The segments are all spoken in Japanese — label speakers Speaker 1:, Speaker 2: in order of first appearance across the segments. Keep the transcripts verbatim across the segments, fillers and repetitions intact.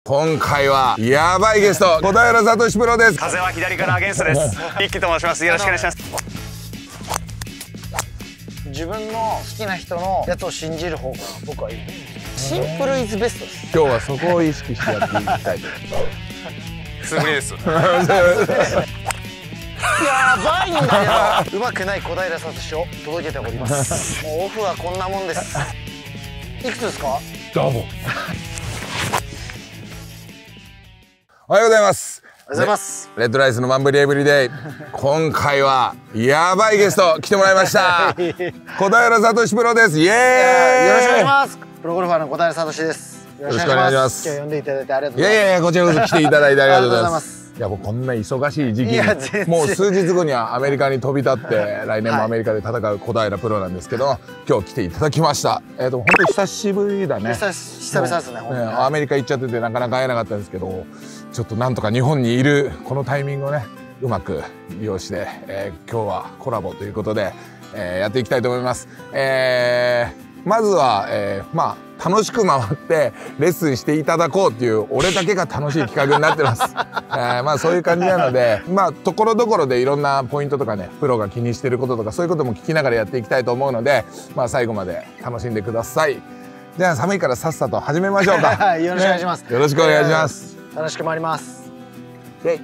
Speaker 1: 今回はやばいゲスト、小平智プロです。
Speaker 2: 風は左からアゲンストです。一輝と申します。よろしくお願いします。
Speaker 3: 自分の好きな人のやつを信じる方が僕はいい。シンプルイズベストです。
Speaker 1: 今日はそこを意識してやっていきたいと。
Speaker 2: すぐです。
Speaker 3: やばいんだよ。うまくない小平智を届けております。もうオフはこんなもんです。いくつですか？
Speaker 1: どうも。おはようございます。
Speaker 3: おはようございます。
Speaker 1: レッドライスのマンブリエブリデイ。今回はやばいゲスト来てもらいました。小平智プロです。イエーイ。
Speaker 3: よろしくお願いします。プロゴルファーの小平智です。
Speaker 1: よろしくお願いします。
Speaker 3: 今日呼んでいただいてありがとうございます。
Speaker 1: いやいやいや、こちらこそ来ていただいてありがとうございます。いや、もうこんな忙しい時期にもう数日後にはアメリカに飛び立って来年もアメリカで戦う小平プロなんですけど、今日来ていただきました。えっと本当に久しぶりだね。
Speaker 3: 久々ですね。
Speaker 1: アメリカ行っちゃっててなかなか会えなかったんですけど、ちょっとなんとか日本にいるこのタイミングをねうまく利用して、えー、今日はコラボということで、えー、やっていきたいと思います。えー、まずは、えー、まあ楽しく回ってレッスンしていただこうっていう俺だけが楽しい企画になってます。えー、まあそういう感じなので、まあところどころでいろんなポイントとかね、プロが気にしてることとかそういうことも聞きながらやっていきたいと思うので、まあ最後まで楽しんでください。じゃあ寒いからさっさと始めましょうか。
Speaker 3: よろしくお願いします。
Speaker 1: ね、よろしくお願いします。
Speaker 3: 楽しく回ります。
Speaker 1: イェイ。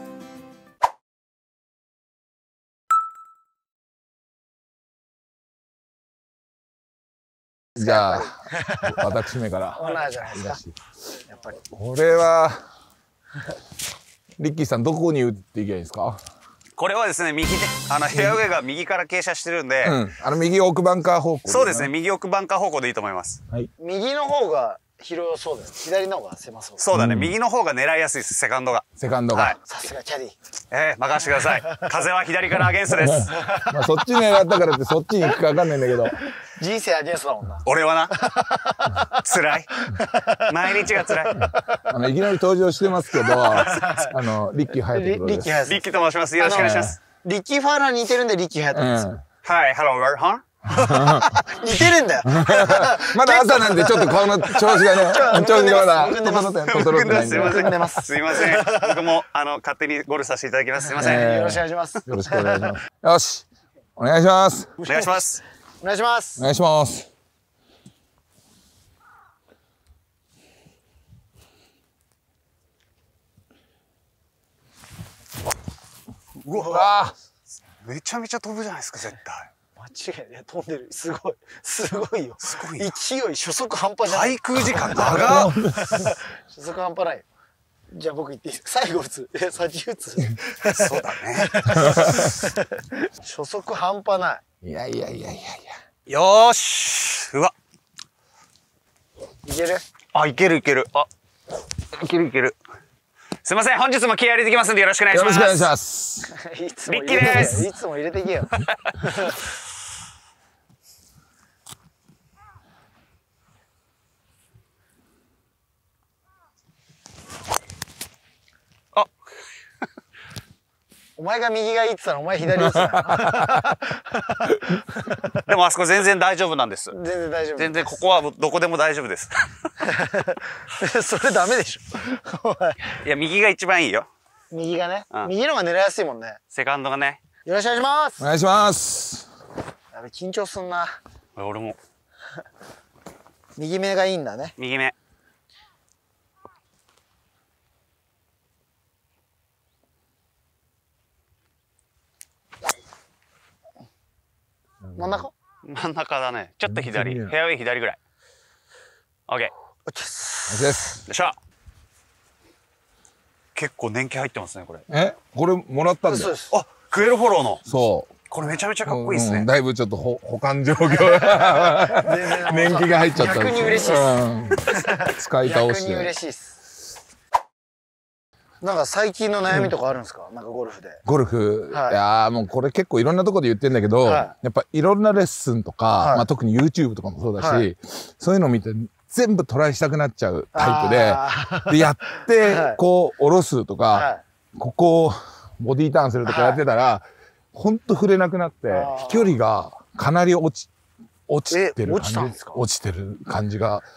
Speaker 1: じゃあ私めから
Speaker 3: オナーじゃないですか。やっぱり
Speaker 1: これはリッキーさんどこに打っていけばいいですか？
Speaker 2: これはですね、右手あのフェアウェイが右から傾斜してるんで、
Speaker 1: うん、あの右奥バンカー方向、
Speaker 2: そうですね、右奥バンカー方向でいいと思います。
Speaker 1: はい、
Speaker 3: 右の方が広そうだよ。左の方が狭そう。
Speaker 2: そうだね、うん、右の方が狙いやすいです。セカンドが。
Speaker 1: セカンドが。はい、
Speaker 3: さすがキャディ。
Speaker 2: ええー、任せてください。風は左からアゲンストです。
Speaker 1: まあそっち狙ったからってそっちに行くかわかんないんだけど。
Speaker 3: 人生アゲンストだもんな。
Speaker 2: 俺はな。辛い。毎日が辛い。
Speaker 1: あのいきなり登場してますけど、あのリッキー隼人プロです。
Speaker 2: リッキーと申します。よろしくお願いします。
Speaker 3: リッキー・ファーラーに似てるんでリッキー隼人です。
Speaker 2: はい、ハロー、は？
Speaker 3: 似てるんだよ。
Speaker 1: まだ朝なんでちょっと顔の調子がね、調子がまだ整って整ってないんで。
Speaker 2: すいません。僕もあの勝手にゴルフさせていただきます。すいません。
Speaker 3: よろしくお願いします。
Speaker 1: よろしくお願いします。よし、お願いします。
Speaker 2: お願いします。
Speaker 3: お願いします。
Speaker 1: お願いします。
Speaker 2: うわ、めちゃめちゃ飛ぶじゃないですか、絶対。
Speaker 3: 間違いない、飛んでる。すごい。すごいよ。すごい。勢い、初速半端じゃない。
Speaker 2: 滞空時間長っ。
Speaker 3: 初速半端ない。じゃあ僕言っていいですか？最後打つ。え、先打つ。
Speaker 2: そうだね。
Speaker 3: 初速半端ない。
Speaker 1: いやいやいやいやい
Speaker 2: や。よーし。うわ。
Speaker 3: いける？
Speaker 2: あ、いけるいける。あ、いけるいける。すみません、本日も気合い入れてきますんでよろしくお願いします。
Speaker 1: よろしくお願いします。
Speaker 3: いつもリッキーです。いつも入れてけよ。
Speaker 2: あ、
Speaker 3: お前が右がいいって言ったらお前左打つな。
Speaker 2: でもあそこ全然大丈夫なんです。
Speaker 3: 全然大丈夫。
Speaker 2: 全然ここはどこでも大丈夫です。
Speaker 3: それダメでしょ。
Speaker 2: いや、右が一番いいよ。
Speaker 3: 右がね、うん、右のが狙いやすいもんね。
Speaker 2: セカンドがね。
Speaker 3: よろしくお願いします。
Speaker 1: お願いします。
Speaker 3: やべ、緊張すんな。
Speaker 2: 俺も。
Speaker 3: 右目がいいんだね。
Speaker 2: 右目。
Speaker 3: 真ん中？
Speaker 2: 真ん中だね。ちょっと左。フェアウェイ左ぐらい。オッケー。
Speaker 3: オッケーです。
Speaker 2: よっしゃ。結構年季入ってますね、これ。
Speaker 1: え、これもらったんだよ。
Speaker 2: あ、クエルフォローの。
Speaker 1: そう。
Speaker 2: これめちゃめちゃかっこいいですね。
Speaker 1: うん、だいぶちょっとほ保管状況年季が入っちゃった。
Speaker 3: 逆に嬉しいです。うん、
Speaker 1: 使い倒して。
Speaker 3: 逆に嬉しいです。なんか最近の悩みとかあるんですか？うん、なんかゴルフで。
Speaker 1: ゴルフ、はい、いやーもうこれ結構いろんなところで言ってんだけど、はい、やっぱいろんなレッスンとか、はい、まあ特に YouTube とかもそうだし、はい、そういうのを見て全部トライしたくなっちゃうタイプで、でやってこう下ろすとか、はい、ここをボディーターンするとかやってたら、はい、ほんと触れなくなって飛距離がかなり落ち落ちてる感じ、落ちてる感じが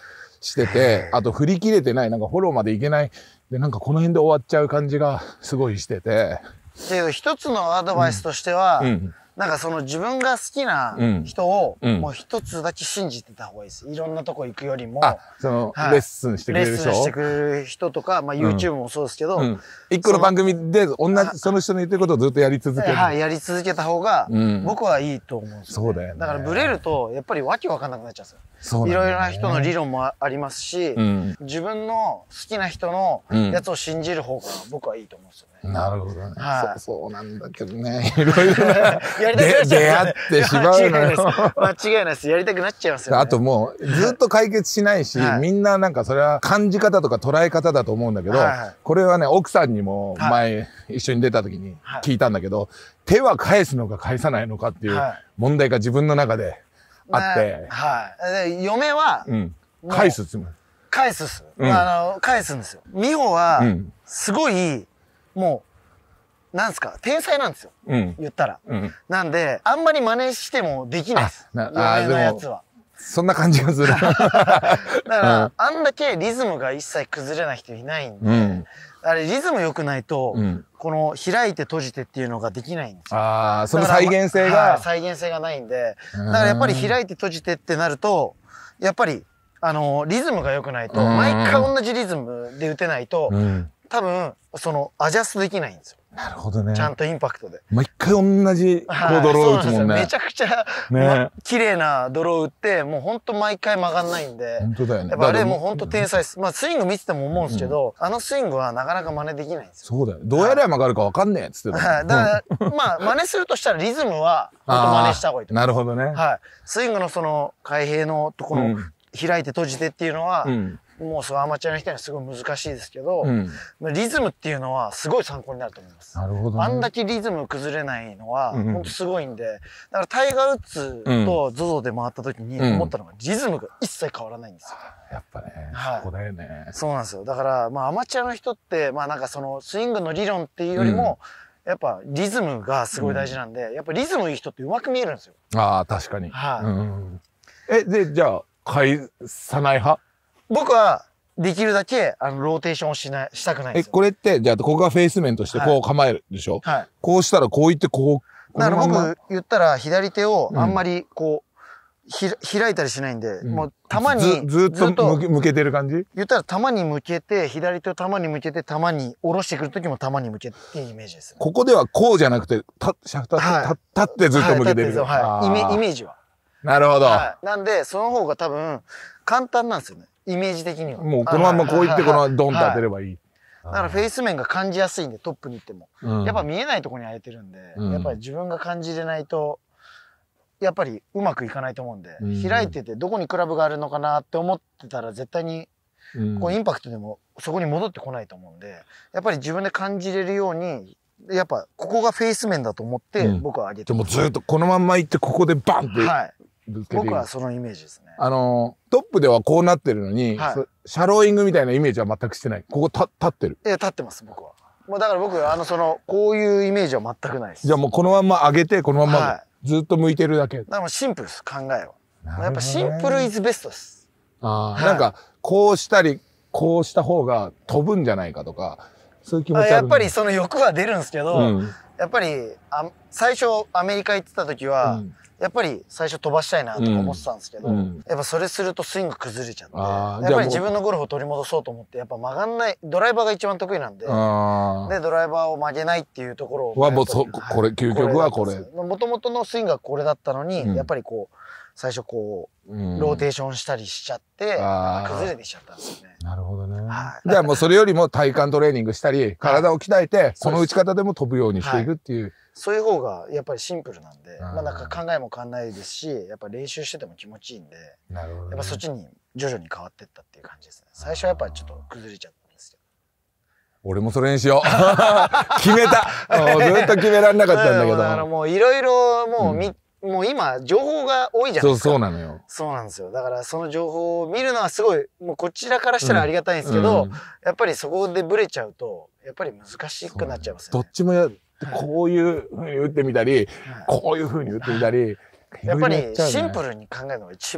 Speaker 1: してて、あと振り切れてない、なんかフォローまでいけない。で、なんかこの辺で終わっちゃう感じがすごいしてて。
Speaker 3: けど一つのアドバイスとしては、
Speaker 1: うん。
Speaker 3: なんかその自分が好きな人を
Speaker 1: うんうん
Speaker 3: もう一つだけ信じてた方がいいです。いろんなとこ行くよりも。
Speaker 1: あ、その、
Speaker 3: はい
Speaker 1: レッスンしてくれる人。
Speaker 3: レッスンしてくれる人とか、まあ YouTube もそうですけど、
Speaker 1: うん。一個の番組で同じ、その人の言ってることをずっとやり続ける。
Speaker 3: はい、やり続けた方が
Speaker 1: うん
Speaker 3: 僕はいいと思うんですよ、ね。
Speaker 1: そうだよね。
Speaker 3: だからブレるとやっぱりわけわかんなくなっちゃうんですよ。
Speaker 1: そう
Speaker 3: いろいろ
Speaker 1: なんだよね
Speaker 3: な人の理論もありますし、
Speaker 1: うん。
Speaker 3: 自分の好きな人のやつを信じる方が僕はいいと思うんですよね。
Speaker 1: なるほどね。
Speaker 3: はい
Speaker 1: そう、そうなんだけどね。いろいろな。
Speaker 3: やりたくなっちゃう、
Speaker 1: で出会ってしまうのよ。
Speaker 3: 間違いないです。間違いないです。やりたくなっちゃいますよね。
Speaker 1: あともう、ずっと解決しないし、
Speaker 3: はい
Speaker 1: みんななんかそれは感じ方とか捉え方だと思うんだけど、
Speaker 3: はいはい
Speaker 1: これはね、奥さんにも前一緒に出た時に聞いたんだけど、手は返すのか返さないのかっていう
Speaker 3: はい
Speaker 1: 問題が自分の中であって、
Speaker 3: ねはい。で嫁は、
Speaker 1: うん。
Speaker 3: もう
Speaker 1: 返すつもり。
Speaker 3: 返すっす。
Speaker 1: うん
Speaker 3: あの、返すんですよ。美穂は
Speaker 1: う、ん。
Speaker 3: すごい、もう、なんすか、天才なんですよ。
Speaker 1: うん。
Speaker 3: 言ったら。
Speaker 1: うん。
Speaker 3: なんで、あんまり真似してもできないです。
Speaker 1: あなあ
Speaker 3: 嫁のやつは。
Speaker 1: そんな感じがする。
Speaker 3: だから、
Speaker 1: うん
Speaker 3: あんだけリズムが一切崩れない人いないんで、
Speaker 1: うん。
Speaker 3: あれリズム良くないと、
Speaker 1: うん。
Speaker 3: この開いて閉じてっていうのができないんですよ。
Speaker 1: ああ、その
Speaker 3: だから
Speaker 1: 再現性
Speaker 3: はい
Speaker 1: が。
Speaker 3: 再現性がないんで、
Speaker 1: うん
Speaker 3: だからやっぱり開いて閉じてってなると、やっぱり、あの、リズムが良くないと、
Speaker 1: うん
Speaker 3: 毎回同じリズムで打てないと、
Speaker 1: うん。
Speaker 3: 多分、その、アジャストできないんですよ。
Speaker 1: なるほどね。
Speaker 3: ちゃんとインパクトで。
Speaker 1: 毎回同じコードロー打つもんね。
Speaker 3: はいそうなんですよめちゃくちゃ、
Speaker 1: ね
Speaker 3: ま綺麗なドロー打って、もうほんと毎回曲がんないんで。
Speaker 1: 本当だよね。
Speaker 3: やっぱあれ
Speaker 1: だから
Speaker 3: もうほんと天才です。まあスイング見てても思うんですけど、あのスイングはなかなか真似できないんですよ。
Speaker 1: そうだよ。どうやれば曲がるかわかんねえっつってたもん。
Speaker 3: はい。だから、まあ真似するとしたらリズムはほんと真似した方がいいと思
Speaker 1: なるほどね。
Speaker 3: う。はい。スイングのその開閉のところ、
Speaker 1: うん
Speaker 3: 開いて閉じてっていうのは、
Speaker 1: うん。
Speaker 3: もうそうアマチュアの人にはすごい難しいですけど、
Speaker 1: うん。
Speaker 3: リズムっていうのはすごい参考になると思います。
Speaker 1: なるほどね。
Speaker 3: あんだけリズム崩れないのは、
Speaker 1: うん
Speaker 3: ほんとすごいんで、だからタイガー・ウッズと ゾゾ で回った時に思ったのが、リズムが一切変わらないんですよ。
Speaker 1: やっぱね、
Speaker 3: はい
Speaker 1: そこだよね。
Speaker 3: そうなんですよ。だから、まあアマチュアの人って、まあなんかそのスイングの理論っていうよりも、やっぱリズムがすごい大事なんで、やっぱリズムいい人って上手く見えるんですよ。
Speaker 1: ああ、確かに。
Speaker 3: はい
Speaker 1: うんえ、で、じゃあ、返さない派
Speaker 3: 僕は、できるだけ、あの、ローテーションをしない、したくないんで
Speaker 1: え、
Speaker 3: すよ。
Speaker 1: これって、じゃあ、ここがフェイス面としてこう構えるでしょ、
Speaker 3: はい。
Speaker 1: こうしたらこういってこう、
Speaker 3: だから
Speaker 1: このまま
Speaker 3: 僕言ったら左手を
Speaker 1: うん
Speaker 3: あんまりこう、ひら開いたりしないんで、
Speaker 1: うん
Speaker 3: もう球に
Speaker 1: ずずっと向け向けてる感じ
Speaker 3: 言ったら球に向けて、左手を球に向けて、球に下ろしてくるときも球に向けてっていうイメージです。
Speaker 1: ここではこうじゃなくて、た、シャフト立
Speaker 3: はい
Speaker 1: 立ってずっと向けてる。
Speaker 3: はい。イメ
Speaker 1: あー
Speaker 3: イメージは。
Speaker 1: なるほど。
Speaker 3: はい。なんで、その方が多分、簡単なんですよね。イメージ的には。
Speaker 1: もうこのままこういってこのままドンと当てれ
Speaker 3: ば。
Speaker 1: ばいい。
Speaker 3: だからフェイス面が感じやすいんで、トップに行っても。
Speaker 1: うん
Speaker 3: やっぱ見えないところに当ててるんで、
Speaker 1: うん
Speaker 3: やっぱり自分が感じれないと、やっぱりうまくいかないと思うんで、
Speaker 1: うん
Speaker 3: 開いててどこにクラブがあるのかなって思ってたら絶対に、
Speaker 1: うん
Speaker 3: こうインパクトでもそこに戻ってこないと思うんで、やっぱり自分で感じれるように、やっぱここがフェイス面だと思って
Speaker 1: うん
Speaker 3: 僕は上げて
Speaker 1: でもずっとこのまんま行ってここでバンって
Speaker 3: はい。
Speaker 1: ぶつけていく
Speaker 3: 僕はそのイメージですね。
Speaker 1: あのー、トップではこうなってるのに、
Speaker 3: はい
Speaker 1: そシャローイングみたいなイメージは全くしてない。ここた立ってる。
Speaker 3: いや、立ってます、僕は。もうだから僕、あの、その、こういうイメージは全くないです。
Speaker 1: じゃあもうこのまんま上げて、このまんま
Speaker 3: は
Speaker 1: ずっと向いてるだけ。
Speaker 3: だからもうシンプルです、考えは。
Speaker 1: なるほどね
Speaker 3: やっぱシンプルイズベストです。
Speaker 1: ああ、
Speaker 3: はい
Speaker 1: なんか、こうしたり、こうした方が飛ぶんじゃないかとか、そういう気持ちある、
Speaker 3: あやっぱりその欲は出るんですけど、
Speaker 1: うん、
Speaker 3: やっぱりあ、最初アメリカ行ってた時は、
Speaker 1: うん
Speaker 3: やっぱり最初飛ばしたいなとか思ってたんですけど、
Speaker 1: うん
Speaker 3: やっぱそれするとスイング崩れちゃって、
Speaker 1: あー
Speaker 3: やっぱり
Speaker 1: じゃあもう
Speaker 3: 自分のゴルフを取り戻そうと思って、やっぱ曲がんない、ドライバーが一番得意なんで、
Speaker 1: あ
Speaker 3: で、ドライバーを曲げないっていうところを。
Speaker 1: はもうそこれ究極はこれ
Speaker 3: もともとのスイングがこれだったのに、
Speaker 1: うん
Speaker 3: やっぱりこう、最初こう、
Speaker 1: うん
Speaker 3: ローテーションしたりしちゃって、
Speaker 1: あー
Speaker 3: 崩れてきちゃったんですよね。
Speaker 1: なるほどね。
Speaker 3: はい
Speaker 1: じゃあもうそれよりも体幹トレーニングしたり、体を鍛えて、この打ち方でも飛ぶようにしていくっていう。
Speaker 3: そういう方がやっぱりシンプルなんで、
Speaker 1: あー
Speaker 3: まあなんか考えも変わんないですし、やっぱ練習してても気持ちいいんで、
Speaker 1: なるほどね
Speaker 3: やっぱそっちに徐々に変わってったっていう感じですね。最初はやっぱりちょっと崩れちゃったんですけど。
Speaker 1: 俺もそれにしよう。決めた。もうずっと決められなかったんだけ
Speaker 3: あの
Speaker 1: ど。
Speaker 3: もういろいろもうみ、もう今情報が多いじゃない
Speaker 1: そう、
Speaker 3: ですか。
Speaker 1: そうなのよ。
Speaker 3: そうなんですよ。だからその情報を見るのはすごい、もうこちらからしたらありがたいんですけど、
Speaker 1: うん
Speaker 3: やっぱりそこでブレちゃうと、やっぱり難しくなっちゃいますよね。
Speaker 1: どっちもや、こういう風に打ってみたり、
Speaker 3: はい
Speaker 1: こういう風に打ってみたり。
Speaker 3: やっぱり
Speaker 1: いろいろやちゃうね
Speaker 3: シンプルに考えるのが一番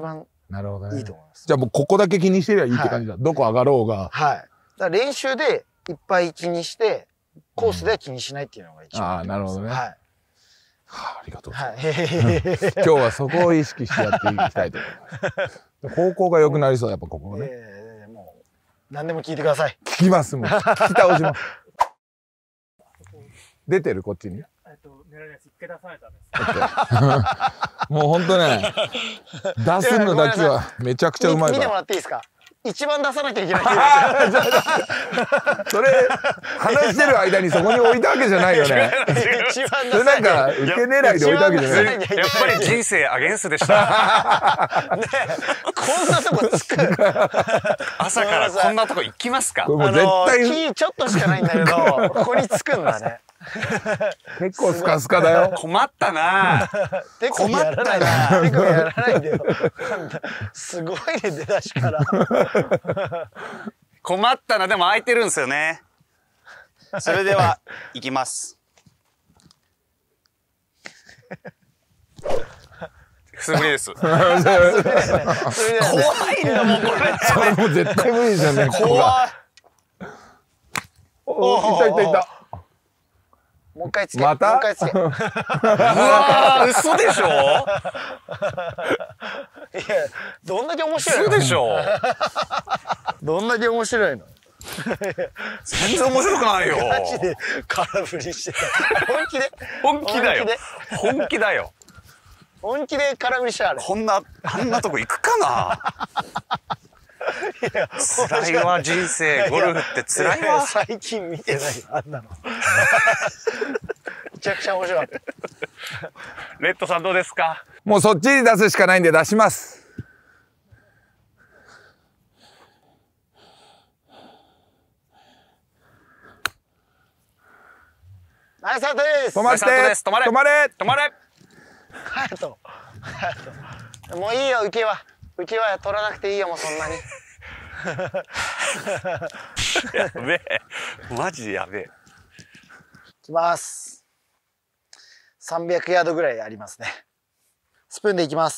Speaker 1: なるほどね。
Speaker 3: いいと思います。
Speaker 1: じゃあもうここだけ気にしてりゃいいって感じだ。はい、どこ上がろうが。
Speaker 3: はい。だから練習でいっぱい気にして、コースでは気にしないっていうのが一番、うん。
Speaker 1: ああ、なるほどね。はい。はあ、ありがとうございます。はい、今日はそこを意識してやっていきたいと思います。方向が良くなりそう、やっぱここね。
Speaker 3: えー、もう、何でも聞いてください。
Speaker 1: 聞きます、もう。聞き倒します。出てるこっちに。
Speaker 4: えっと、狙いやつ一回出さないとダメです。
Speaker 1: もうほんとね、出すのだけはめちゃくちゃうまいから。
Speaker 3: 見てもらっていいですか？一番出さなきゃいけない。
Speaker 1: それ、話してる間にそこに置いたわけじゃないよね。
Speaker 3: 一番出
Speaker 1: それなんか、受け狙いで置いたわけじゃない。
Speaker 2: やっぱり人生アゲンスでした。
Speaker 3: ねこんなとこつく。
Speaker 2: 朝からこんなとこ行きますか？
Speaker 1: もう絶対
Speaker 3: 木ちょっとしかないんだけど、ここにつくんだね。
Speaker 1: 結構スカスカだよ。
Speaker 2: 困ったな。
Speaker 3: 困ったな。テコやらないでよ。すごいね、出だしから。
Speaker 2: 困ったな。でも空いてるんですよね。それでは、行きます。素振りです。怖いんだもん、これ。
Speaker 1: それもう絶対無理ですよね。
Speaker 2: 怖い。
Speaker 1: お、いたいたいた。
Speaker 3: もう一回つけ。
Speaker 1: また
Speaker 3: もう一回つけ。うわ
Speaker 2: ー、嘘でしょ？いや、
Speaker 3: どんだけ面白いの？
Speaker 2: 嘘でしょ？
Speaker 3: どんだけ面白いの？
Speaker 2: 全然面白くないよ。
Speaker 3: マジで空振りしてた。本気で？
Speaker 2: 本気だよ。本気だよ。
Speaker 3: 本気で空振りしたあれ。
Speaker 2: こんな、あんなとこ行くかな？辛いわ、人生。ゴルフって辛いわ。
Speaker 3: 最近見てないよ、あんなの。めちゃくちゃ面白い。
Speaker 2: レッドさんどうですか？
Speaker 1: もうそっちに出すしかないんで出します。
Speaker 3: ナイスアウトです。
Speaker 1: 止まって。
Speaker 2: 止まれ。
Speaker 1: 止まれ。
Speaker 2: 止まれ。
Speaker 3: ハヤト。ハヤト。もういいよ、受けは。受けは取らなくていいよ、もうそんなに。
Speaker 2: やべえ。マジでやべえ。
Speaker 3: いきます。さんびゃくヤードぐらいありますね。スプーンでいきます。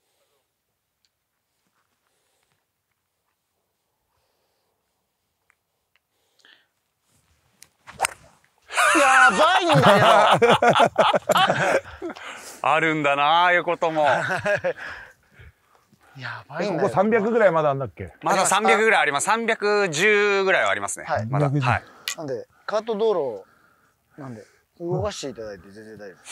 Speaker 3: やばいんだよ。
Speaker 2: あるんだな、ああいうことも。
Speaker 3: やばいんだよ。
Speaker 1: ここさんびゃくぐらいまだあんだっけ？
Speaker 2: まださんびゃくぐらいあります。さんびゃくじゅうぐらいはありますね。
Speaker 3: はい。
Speaker 2: まだ。はい。
Speaker 3: なんで、カート道路、なんで、動かしていただいて全然大丈夫です。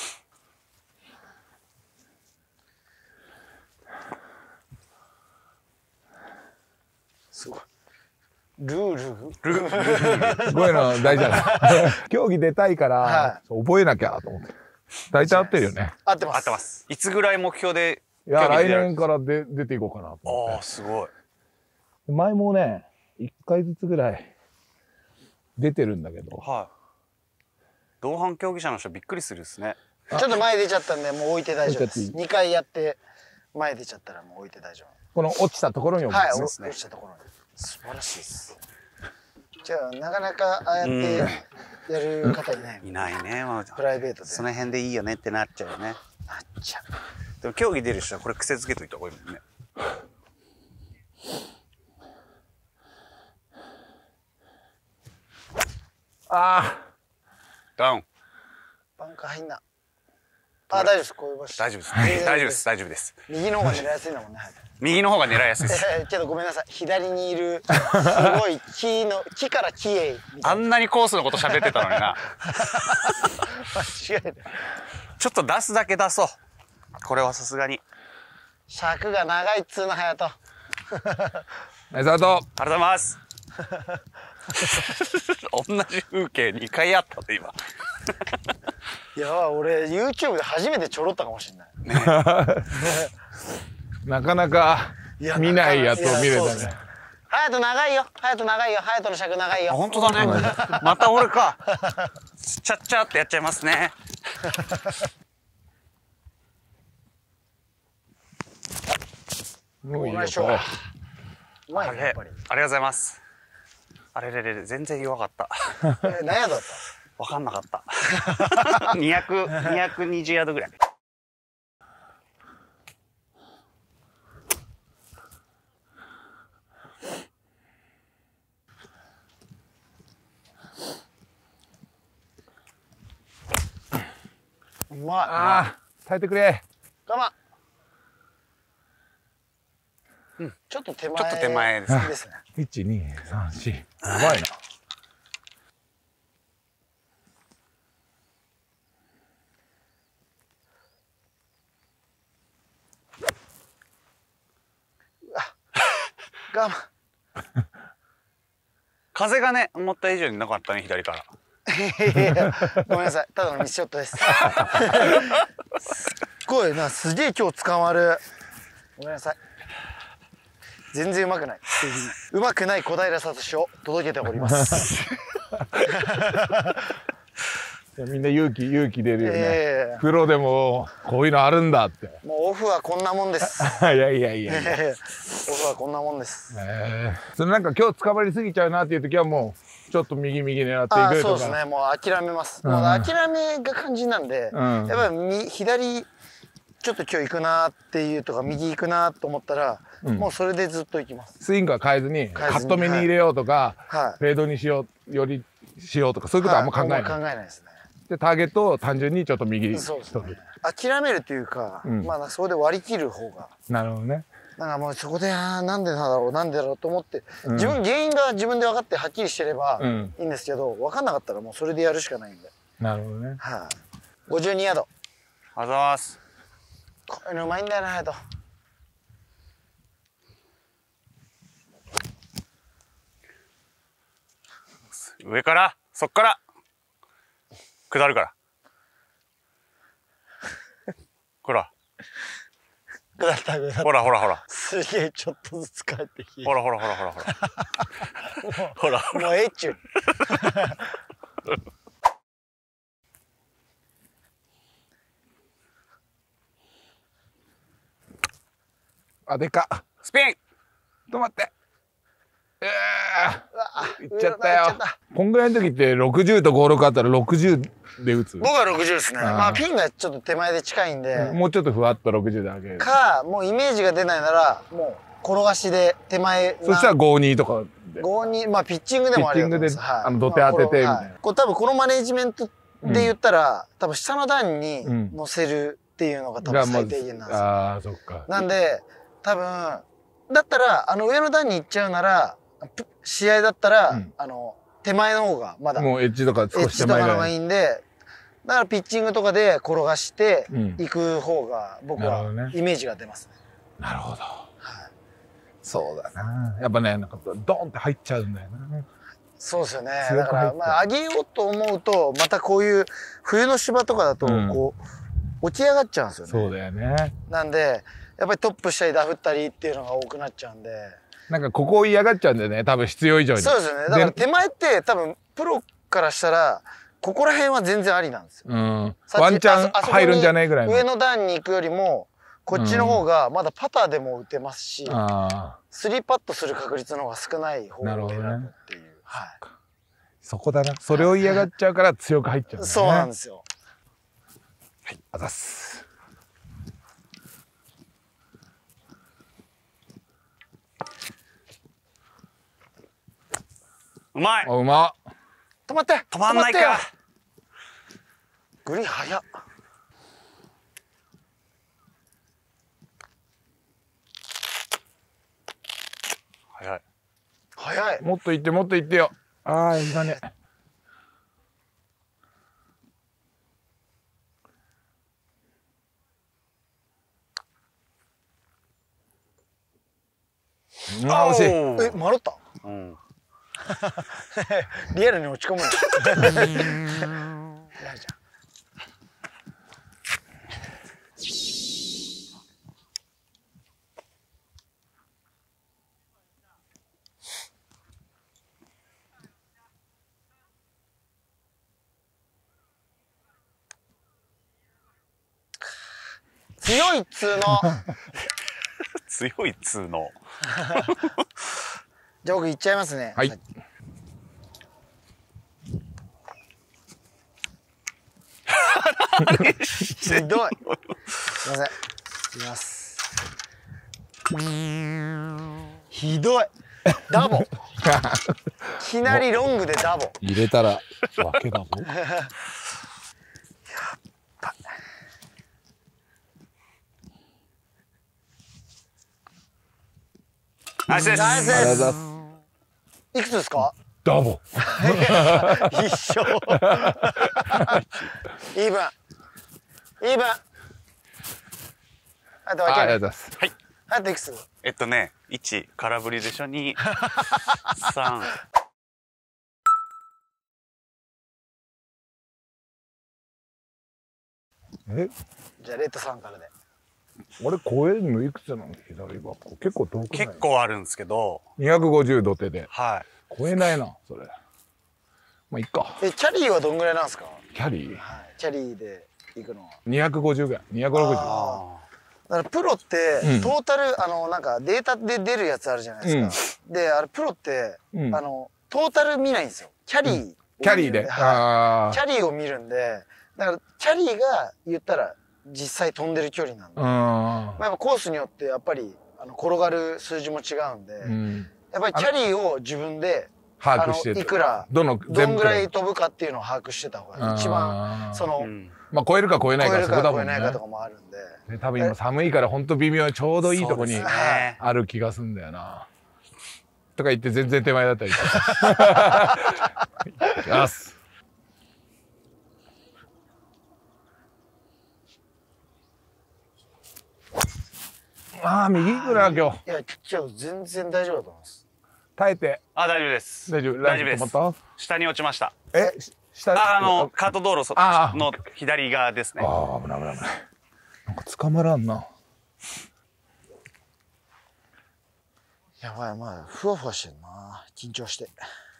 Speaker 3: すごい。ルール
Speaker 2: ルール
Speaker 1: すごいの大事だな。競技出たいから、はい、覚えなきゃと思って。大体合ってるよね。
Speaker 3: 合ってます。
Speaker 2: 合ってます。いつぐらい目標で？
Speaker 1: いや、来年からで出ていこうかなと思って。
Speaker 2: ああ、すごい。
Speaker 1: 前もね、いっかいずつぐらい出てるんだけど。
Speaker 2: はい。同伴競技者の人びっくりするですね。
Speaker 3: ちょっと前出ちゃったんで、もう置いて大丈夫です。にかいやって前出ちゃったらもう置いて大丈夫。
Speaker 1: この落ちたところに置くんですね。
Speaker 3: はい、落ちたところに。素晴らしいです。じゃあ、なかなかああやってやる方いない、
Speaker 2: いないね。まあ、
Speaker 3: プライベートで。
Speaker 2: その辺でいいよねってなっちゃうよね。
Speaker 3: なっちゃう。
Speaker 2: でも競技出る人はこれ癖づけといた方がいいもんね。
Speaker 1: ああ。
Speaker 2: ダウン。
Speaker 3: バンカー入んな。あ、大丈夫です。こういう場所。
Speaker 2: 大丈夫です。大丈夫です。大丈夫です。
Speaker 3: 右の方が狙いやすいんだもんね。
Speaker 2: 右の方が狙いやすいです。
Speaker 3: けどごめんなさい。左にいる、すごい木の、木から木へ。
Speaker 2: あんなにコースのこと喋ってたのにな。
Speaker 3: 間違えた。
Speaker 2: ちょっと出すだけ出そう。これはさすがに。
Speaker 3: 尺が長いっつうの、隼人。
Speaker 1: ナイスアウト。
Speaker 2: ありがとうございます。同じ風景にかいあったって今。
Speaker 3: いや、俺 YouTube で初めてちょろったかもしれない。
Speaker 1: ね、なかなか見ないやつを見れたね。
Speaker 3: 隼人長いよ。隼人長いよ。隼人の尺長いよ。
Speaker 2: 本当だね。また俺か。ちゃっちゃってやっちゃいますね。
Speaker 1: もういいよ。
Speaker 3: うまいね、やっぱり。
Speaker 2: ありがとうございます。あれれれれ、全然弱かった。
Speaker 3: 何ヤードだった？
Speaker 2: わかんなかった。にひゃく、にひゃくにじゅうヤードぐらい。
Speaker 3: うまい。
Speaker 1: ああ耐えてくれ。
Speaker 3: 我慢。うん。ちょっと手前。
Speaker 2: ちょっと手前ですね。
Speaker 3: ですね。
Speaker 1: いち、に、さん、し。やばいな。
Speaker 3: 我慢。
Speaker 2: 風がね、思った以上になかったね、左から。
Speaker 3: いやいやごめんなさい。ただのミスショットです。すっごいな、すげえ今日捕まる。ごめんなさい。全然うまくない。うまくない小平聡を届けております。
Speaker 1: いやみんな勇気勇気出るよね、
Speaker 3: えー
Speaker 1: プロでもこういうのあるんだって。
Speaker 3: もうオフはこんなもんです。
Speaker 1: いやいやいやいや、
Speaker 3: オフはこんなもんです。
Speaker 1: えー、それなんか今日捕まりすぎちゃうなっていう時はもうちょっと右右狙って
Speaker 3: あ
Speaker 1: いくとか。
Speaker 3: そうですね。もう諦めます。
Speaker 1: うん、
Speaker 3: もう諦めが肝心なんで、
Speaker 1: うん、
Speaker 3: やっぱりみ左ちょっと今日行くなっていうとか右行くなと思ったら、うん、もうそれでずっと行きます。
Speaker 1: スイングは変えずにカット目に入れようとか、はい、フェードにしようよりしようとかそういうことはあんま考えない。
Speaker 3: はい、考えないですね。
Speaker 1: でターゲットを単純にちょっと右に
Speaker 3: そうですね。諦めるというか、うん、まあそこで割り切る方が。
Speaker 1: なるほどね。
Speaker 3: なんかもうそこであなんでなんだろうなんでだろうと思って、うん、自分原因が自分で分かってはっきりしてればいいんですけど、分かんなかったらもうそれでやるしかないんで。
Speaker 1: なるほどね。
Speaker 3: はい、ごじゅうにヤード。
Speaker 2: ありがとうございます。
Speaker 3: こういうのうまいんだよなと。
Speaker 2: 上からそっから下るからほら
Speaker 3: 下った下った。
Speaker 2: ほらほらほら
Speaker 3: すげえちょっとずつ帰ってきて。
Speaker 2: ほらほらほらほらほらほら
Speaker 3: もうええっちゅう。
Speaker 1: あでかっ。
Speaker 2: スピン
Speaker 1: 止まって。ええー、いっちゃったよ。こんぐらいの時ってろくじゅうとごじゅうろくあったらろくじゅうで打つ。
Speaker 3: 僕はろくじゅうですね。まあピンがちょっと手前で近いんで、
Speaker 1: うん、もうちょっとふわっとろくじゅうで上げる
Speaker 3: か、もうイメージが出ないならもう転がしで手前。
Speaker 1: そしたらごじゅうにとかで
Speaker 3: ごじゅうに、まあピッチングでもありだと思います。
Speaker 1: ピッチングで、はい、あの土手当ててみたいな、はい、
Speaker 3: これ多分このマネージメントで言ったら、うん、多分下の段に乗せるっていうのが多分最低限なんですよ。
Speaker 1: ああそっか。
Speaker 3: なんで多分だったらあの上の段に行っちゃうなら試合だったら、うん、あの手前の方がまだ
Speaker 1: もうエッジとか少し手前
Speaker 3: の方がいいんで、だからピッチングとかで転がしていく方が僕はイメージが出ますね。
Speaker 1: なるほど。はい、そうだな。やっぱねなんかドンって入っちゃうんだよな。
Speaker 3: そうですよね。だからまあ上げようと思うとまたこういう冬の芝とかだとこう、うん、落ち上がっちゃうんですよね。
Speaker 1: そうだよね。
Speaker 3: なんでやっぱりトップしたりダフったりっていうのが多くなっちゃうんで。
Speaker 1: なんかここを嫌がっちゃうんだよね。多分必要以上に。
Speaker 3: そうですよね。だから手前って多分プロからしたらここら辺は全然ありなんですよ。
Speaker 1: うん。ワンチャン入るんじゃないぐらいの。
Speaker 3: 上の段に行くよりもこっちの方がまだパターでも打てますし、うん、スリーパットする確率の方が少ない方を選ぶっていう。ね、はい。
Speaker 1: そこだな。それを嫌がっちゃうから強く入っちゃうんだよね。
Speaker 3: そうなんですよ。
Speaker 1: はい。あざっす。
Speaker 2: うまい。
Speaker 1: あ、うまっ。
Speaker 3: 止まって。
Speaker 2: 止まんないか。
Speaker 3: グリーン早っ。
Speaker 2: 早い。
Speaker 3: 早い。
Speaker 1: もっと行ってもっと行ってよ。ああ、いいかね。あ、惜しい。
Speaker 3: え、迷った。うん。リアルに落ち込むの。強いっつーの。
Speaker 2: 強いっつーの。
Speaker 3: じゃあ僕行っちゃいますね。
Speaker 1: はい。
Speaker 3: ひどい。すいません。いきます。ひどい。ダボ。いきなりロングでダボ。
Speaker 1: 入れたらわけだぞ。
Speaker 3: やっぱ。
Speaker 2: ナイスです。
Speaker 3: ナイス
Speaker 1: ありがとうござい
Speaker 3: です。いくつですか？
Speaker 1: どうも。
Speaker 3: 一緒。イーブン。イーブン。あと
Speaker 1: あ
Speaker 3: 分ける。
Speaker 1: りがとうございます。
Speaker 2: はい。
Speaker 3: あといくつ？
Speaker 2: えっとね、いち、空振りでしょ、に、さん。
Speaker 1: え、
Speaker 3: じゃあレッドさんからで。
Speaker 1: 俺超えるのいくつなの左バック。結構遠くない？
Speaker 2: 結構あるんですけど。
Speaker 1: にひゃくごじゅう土手で。
Speaker 2: はい。
Speaker 1: 超えないな、それ。まあ、いっか。
Speaker 3: え、キャリーはどんぐらいなんですか？
Speaker 1: キャリー
Speaker 3: はい。キャリーで行くのは。
Speaker 1: にひゃくごじゅうぐらい。にひゃくろくじゅう。
Speaker 3: あだからプロって
Speaker 1: うん
Speaker 3: トータル、あのなんかデータで出るやつあるじゃないですか。で、あれプロって、
Speaker 1: うん
Speaker 3: あのトータル見ないんですよ。キャリーを見るんで。
Speaker 1: キャリーで。
Speaker 3: はい。
Speaker 1: あ
Speaker 3: キャリーを見るんで、だからキャリーが言ったら実際飛んでる距離なんで、
Speaker 1: あ。
Speaker 3: まあ、やっぱコースによってやっぱりあの転がる数字も違うんで、
Speaker 1: うん。うん。
Speaker 3: やっぱりキャリーを自分で
Speaker 1: 把握して
Speaker 3: あのいくら
Speaker 1: どの、
Speaker 3: どんぐらい
Speaker 1: 全部
Speaker 3: 飛ぶかっていうのを把握してた方が一番
Speaker 1: あー
Speaker 3: その、
Speaker 2: うん
Speaker 1: まあ、超えるか超えないか
Speaker 3: 超えるか
Speaker 1: そこだもんね。
Speaker 3: 超えないかとかもあるんで。
Speaker 1: で多分今寒いから本当微妙にちょうどいいとこに
Speaker 2: そうですね。
Speaker 1: ある気がすんだよな。とか言って全然手前だったりとか。いきます。ああ、右行くな、今日。
Speaker 3: いや、ちょっと全然大丈夫だと思います。
Speaker 1: 耐えて。
Speaker 2: あ、大丈夫です。
Speaker 1: 大丈夫。
Speaker 2: 大丈夫です。
Speaker 1: ライト止まっ
Speaker 2: 下に落ちました。
Speaker 1: た？え、し下
Speaker 2: あ、あの、カート道路そ
Speaker 1: ああ
Speaker 2: の左側ですね。
Speaker 1: ああ、危ない危ない危ない。なんか捕まらんな。
Speaker 3: やばい、まあ、ふわふわしてるな。緊張して。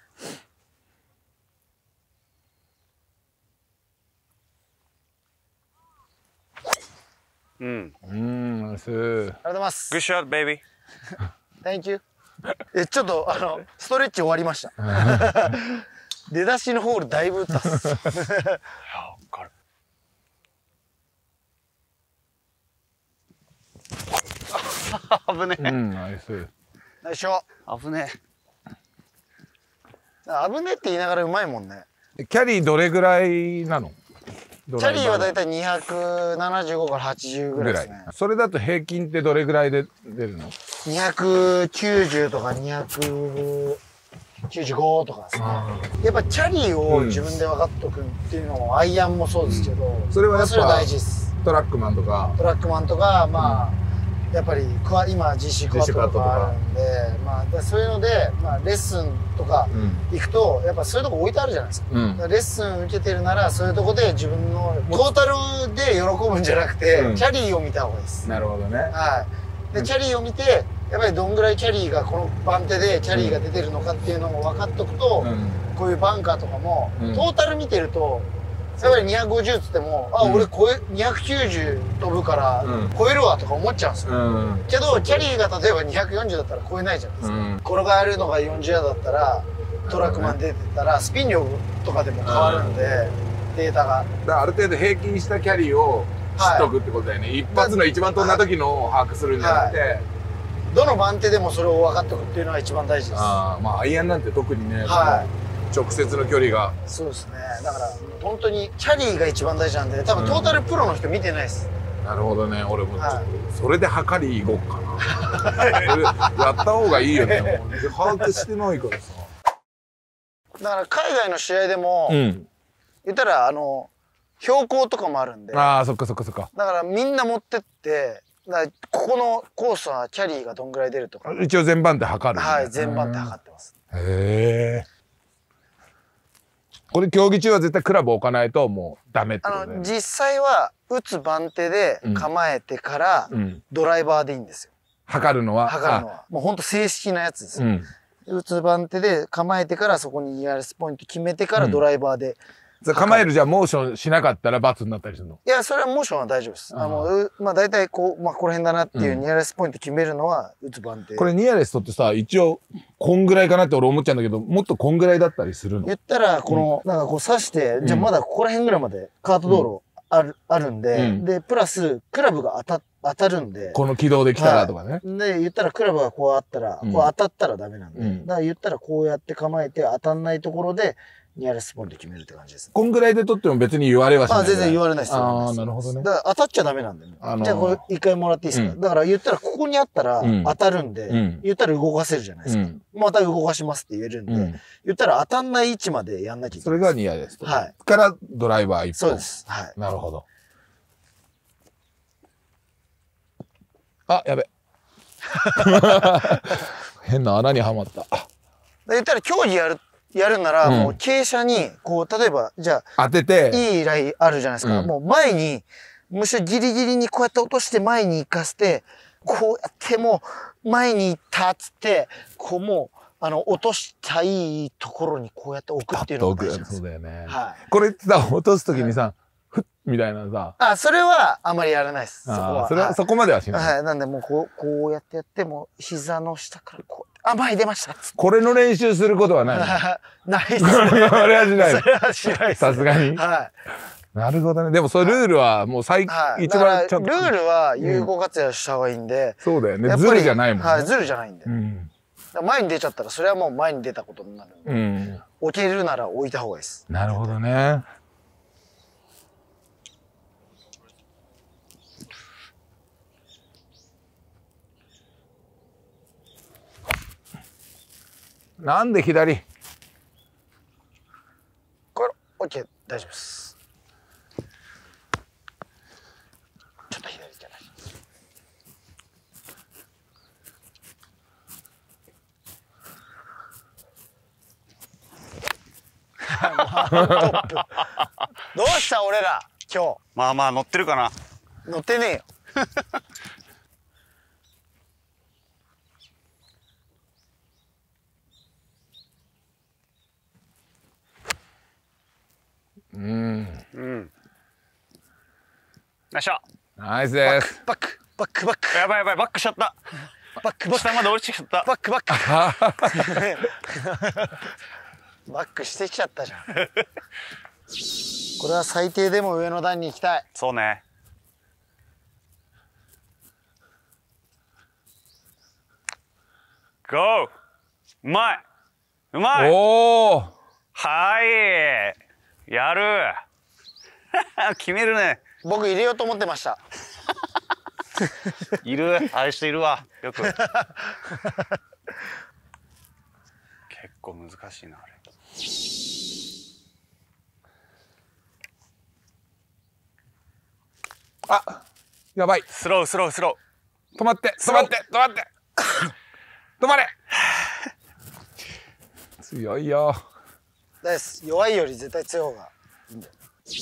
Speaker 2: うん。
Speaker 1: うーん、ナイス。
Speaker 3: ありがとうございます。
Speaker 2: Good shot, baby.
Speaker 3: Thank you. え、ちょっと、あの、ストレッチ終わりました。出だしのホールだいぶ打ったっす。
Speaker 2: わかる。危ねえ。
Speaker 1: うん、ナイス。
Speaker 3: よいしょ。
Speaker 2: 危ね
Speaker 3: 危ねって言いながらうまいもんね。
Speaker 1: キャリーどれぐらいなの？キ
Speaker 3: キャリーはだいたいにひゃくななじゅうごからはちじゅうぐらいですね。
Speaker 1: それだと平均ってどれぐらいで出るの？
Speaker 3: にひゃくきゅうじゅうとかにひゃくきゅうじゅうごとかですね。やっぱキャリーを自分で分かっとくっていうのも、アイアンもそうですけど、
Speaker 1: うんそれはやっぱ
Speaker 3: それは大事です。
Speaker 1: トラックマンとか。
Speaker 3: トラックマンとか、まあ、やっぱりクワ今 ジーシー クワットとかあるんで、まあ、でそういうので、まあ、レッスンとか
Speaker 1: うん。
Speaker 3: 行くと、やっぱそういうとこ置いてあるじゃないですか。
Speaker 1: うん
Speaker 3: だからレッスン受けてるなら、そういうとこで自分のトータルで喜ぶんじゃなくて、
Speaker 1: うん
Speaker 3: キャリーを見た方がいいです。
Speaker 1: なるほどね。
Speaker 3: はい。で、キャリーを見て、やっぱりどんぐらいキャリーがこの番手でキャリーが出てるのかっていうのも分かっとくと、
Speaker 1: うん。
Speaker 3: こういうバンカーとかも、
Speaker 1: うん
Speaker 3: トータル見てると、やっぱりにひゃくごじゅうっつっても、あ、
Speaker 1: うん
Speaker 3: 俺超え、にひゃくきゅうじゅう飛ぶから
Speaker 1: うん
Speaker 3: 超えるわとか思っちゃうんですよ。
Speaker 1: うん。
Speaker 3: けど、キャリーが例えばにひゃくよんじゅうだったら超えないじゃないですか。
Speaker 1: うん。
Speaker 3: 転がるのがよんじゅうヤードだったら、トラックマン出てたら、スピン量とかでも変わるんで、データが。
Speaker 1: だからある程度平均したキャリーを知っとくってことだよね。一発の一番飛んだ時のを把握するんじゃなくて。
Speaker 3: どの番手でもそれを分かっておくっていうのが一番大事です。
Speaker 1: ああ、まあアイアンなんて特にね、
Speaker 3: は
Speaker 1: その直接の距離が。
Speaker 3: そうですね。だから、本当にキャリーが一番大事なんで、多分トータルプロの人見てないです。
Speaker 1: なるほどね。俺もちょっと
Speaker 3: は
Speaker 1: それで測り行こうかな。それやった方がいいよね。もう把握してないからさ。
Speaker 3: だから海外の試合でも、
Speaker 1: うん。
Speaker 3: 言ったら、あの、標高とかもあるんで、だ
Speaker 1: ああ、そっかそっかそっか。
Speaker 3: からみんな持ってって、だからここのコースはキャリーがどんぐらい出るとか、
Speaker 1: 一応全番で測るんだね。
Speaker 3: はい、全番で測ってます。
Speaker 1: へえ。これ競技中は絶対クラブ置かないともうダメってこと
Speaker 3: あの、
Speaker 1: だよね。
Speaker 3: 実際は、打つ番手で構えてから、
Speaker 1: うん。
Speaker 3: ドライバーでいいんですよ。
Speaker 1: 測るのは。
Speaker 3: 測るのは。もうほんと正式なやつですよ。
Speaker 1: うん。
Speaker 3: 打つ番手で構えてからそこにイヤレスポイント決めてからドライバーで。
Speaker 1: じゃあ構えるじゃあモーションしなかったら罰になったりするの？
Speaker 3: いや、それはモーションは大丈夫です。あの、うまあ大体こう、まあこの辺だなっていうニアレスポイント決めるのは打つ番手。
Speaker 1: これニアレストってさ、一応こんぐらいかなって俺思っちゃうんだけど、もっとこんぐらいだったりするの？
Speaker 3: 言ったら、この、なんかこう刺して、じゃあまだここら辺ぐらいまでカート道路ある、あるんで、
Speaker 1: うん
Speaker 3: で、プラス、クラブが当た、当たるんで。
Speaker 1: この軌道で来たらとかね。
Speaker 3: で、言ったらクラブがこうあったら、
Speaker 1: うん
Speaker 3: こう当たったらダメなんで。
Speaker 1: うん
Speaker 3: だから言ったらこうやって構えて当たんないところで、 ニアレスポンで決めるって感じですね。
Speaker 1: こんぐらいで取っても別に言われはしない。
Speaker 3: あ、全然言われないですよ。
Speaker 1: ああ、なるほどね。
Speaker 3: だから当たっちゃダメなんだよね。
Speaker 1: あのー、
Speaker 3: じゃあこれ一回もらっていいですか、うん、だから言ったらここにあったら当たるんで、うん、言ったら動かせるじゃないですか。うん、また動かしますって言えるんで、うん、言ったら当たんない位置までやんなきゃいけない。
Speaker 1: それがニアです。
Speaker 3: はい。
Speaker 1: からドライバー一本。
Speaker 3: そうです。はい。
Speaker 1: なるほど。あ、やべ。変な穴にはまった。
Speaker 3: 言ったら競技やる、やるなら、うん、もう傾斜に、こう、例えば、じゃあ、
Speaker 1: 当てて、
Speaker 3: いいラインあるじゃないですか。うん、もう前に、むしろギリギリにこうやって落として前に行かせて、こうやってもう前に行ったっつって、こうもう、あの、落としたいところにこうやって置くっていうのが大事なんです。
Speaker 1: そうだよね。
Speaker 3: はい。
Speaker 1: これさ、落とすときにさ、はいふっみたいなさ。
Speaker 3: あ、それはあまりやらないです。そこは。
Speaker 1: それは、そこまではしない。
Speaker 3: はい。なんでもうこう、こうやってやって、もう膝の下からこう、あ、前に出ました。
Speaker 1: これの練習することはない
Speaker 3: ないですね。
Speaker 1: それはしない。
Speaker 3: それはしない。
Speaker 1: さすがに。
Speaker 3: はい。
Speaker 1: なるほどね。でもそのルールはもう最、
Speaker 3: はい、
Speaker 1: 一番ちゃんと。
Speaker 3: ルールは有効活用した方がいいんで。
Speaker 1: そうだよね。ズルじゃないもんね。
Speaker 3: はい、ズルじゃないんで。うん、前に出ちゃったら、それはもう前に出たことになるんで。うん、置けるなら置いた方がいいです。
Speaker 1: なるほどね。なんで左？
Speaker 3: これ、オッケー、大丈夫です。ちょっと左じゃない。どうした俺ら今日。
Speaker 2: まあまあ乗ってるかな。
Speaker 3: 乗ってねえよ。
Speaker 1: うん。
Speaker 2: うん。よいしょ。
Speaker 1: ナイスです。
Speaker 3: バック、バック、バック。
Speaker 2: やばいやばい、バックしちゃった。
Speaker 3: バック、バック。
Speaker 2: 下まで落ちてきちゃった。
Speaker 3: バック、バック。バックしてきちゃったじゃん。これは最低でも上の段に行きたい。
Speaker 2: そうね。ゴー。うまい。うまい。
Speaker 1: おお。
Speaker 2: はい。やる。決めるね。
Speaker 3: 僕入れようと思ってました。
Speaker 2: いる。ああいう人いるわ。よく。結構難しいなあれ。
Speaker 1: あ、やばい。
Speaker 2: スロースロースロ
Speaker 1: ー。止まって止まって止まって。止まれ。強いよ。
Speaker 3: です。弱いより絶対強い方がいいんだよ。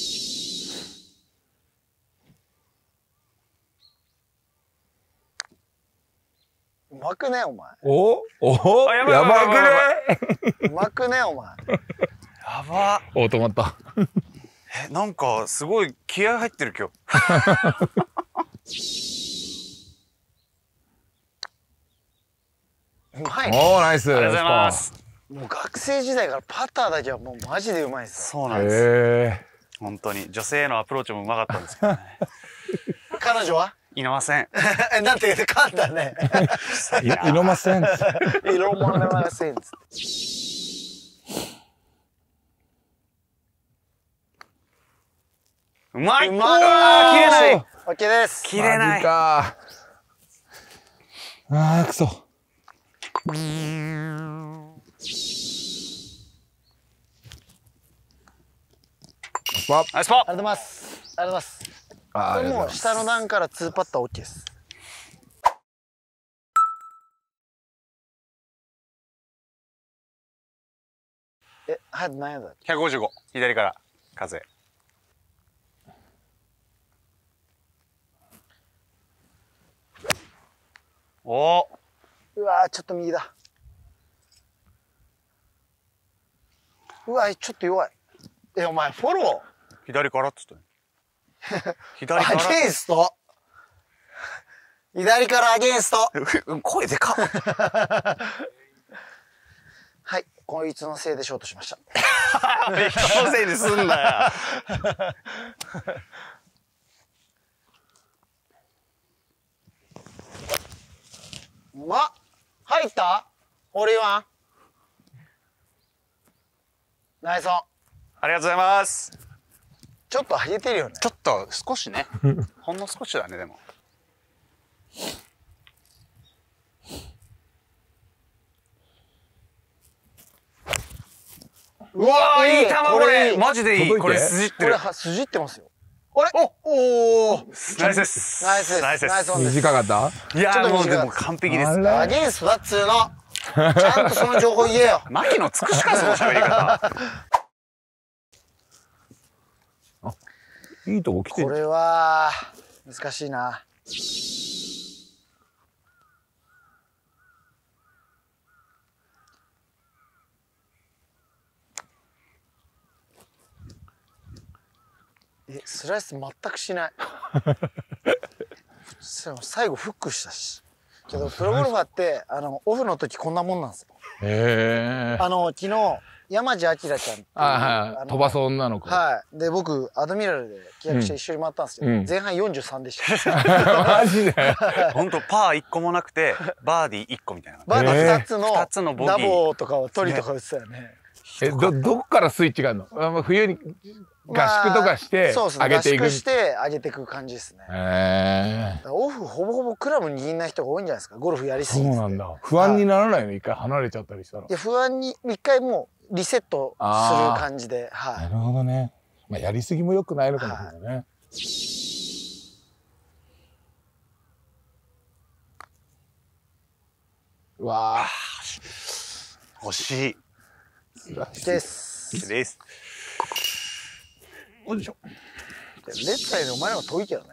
Speaker 3: うまくねお前。
Speaker 1: おおやばくね。
Speaker 3: うまくねお前。
Speaker 2: やば。
Speaker 1: お止まった。
Speaker 2: え、なんかすごい気合入ってる今日。
Speaker 3: うまいね。
Speaker 1: おーナイス。
Speaker 2: ありがとうございます。
Speaker 3: もう学生時代からパターだけはもうマジでうまいです
Speaker 2: よ。そうなんです。本当に女性へのアプローチもうまかったんですけどね。
Speaker 3: 彼女はい
Speaker 2: ません。
Speaker 3: なんて噛んだね。
Speaker 1: いのません。い
Speaker 3: のません。
Speaker 2: うまい。
Speaker 3: うまい。切れない。オッケーです。
Speaker 2: 切れない。
Speaker 1: ああくそ。
Speaker 3: ナイ
Speaker 2: スパー。
Speaker 3: ありがとうございます。ありがとうございます。
Speaker 1: あ
Speaker 3: これもう下の段からツーパッター OK です。え、はい、何やだっけ？
Speaker 2: ひゃくごじゅうご。左から風。おお。
Speaker 3: うわーちょっと右だ。うわーちょっと弱い。え、お前フォロ
Speaker 2: ー左からっつったね。
Speaker 3: 左から。アゲンスト左からアゲンスト
Speaker 2: 声でかっ。
Speaker 3: はい、こいつのせいでショートしました。
Speaker 2: 人のせいですんなよ。
Speaker 3: うまっ入ったオールインワンナイスオン。
Speaker 2: ありがとうございます。
Speaker 3: ちょっと上げてるよね。
Speaker 2: ちょっと少しね。ほんの少しだね、でも。うわー、いい球これ。マジでいい。これ筋ってる。
Speaker 3: これは筋ってますよ。
Speaker 2: あれおおナイスです。
Speaker 3: ナイスです。ナイスです。
Speaker 1: 短かった？
Speaker 2: いやーもうでも完璧です。
Speaker 3: アゲンストだっつうの。ちゃんとその情報言えよ。
Speaker 2: 牧野つくしかその喋り方。
Speaker 1: あ、いいとこ来てる。
Speaker 3: これは難しいな。え、スライス全くしない。最後フックしたし。けどプロゴルファーってあのオフの時こんなもんなんですよ。
Speaker 1: へえ。
Speaker 3: あの昨日山地明ちゃんっていう
Speaker 1: あ、はい、飛ばす女の子。
Speaker 3: はい。で僕アドミラルで契約して一緒に回ったんですけど、うん、前半よんじゅうさんでした。
Speaker 1: マジで。
Speaker 2: 本当パーいっこもなくてバーディーいっこみたいな。
Speaker 3: バーディーふたつの
Speaker 2: ふたつのボギー
Speaker 3: ダボとかを取りとか打ってたよね。
Speaker 1: え、どどっからスイッチがあるの？冬に合宿とかして上げていく。
Speaker 3: 合宿して上げていく感じですね。
Speaker 1: へえ。
Speaker 3: オフほぼほぼクラブ握んない人が多いんじゃないですか。ゴルフやりすぎて。
Speaker 1: そうなんだ。不安にならないの？一回離れちゃったりしたら。
Speaker 3: いや不安に一回もうリセットする感じで。はい。
Speaker 1: なるほどね。まあやりすぎも良くないのかもしれないね。うわあ。
Speaker 2: 惜しい。
Speaker 3: です。
Speaker 2: です。
Speaker 3: おいしょ。レッツァイでお前らは遠いけどね。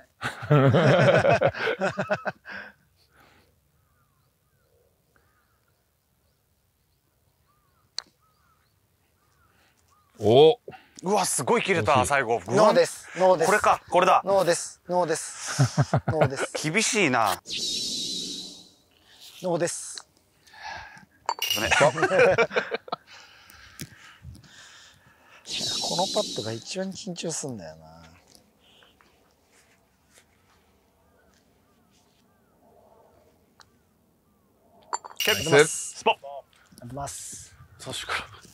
Speaker 1: お。
Speaker 2: うわすごい切れた最後。
Speaker 3: ノーです。ノーです。
Speaker 2: これかこれだ。
Speaker 3: ノーです。ノーです。ノーです。
Speaker 2: 厳しいな。
Speaker 3: ノーです。このパットが一番緊張するんだよな。
Speaker 2: キャッチスポッ。
Speaker 3: あります。
Speaker 2: そうしようか。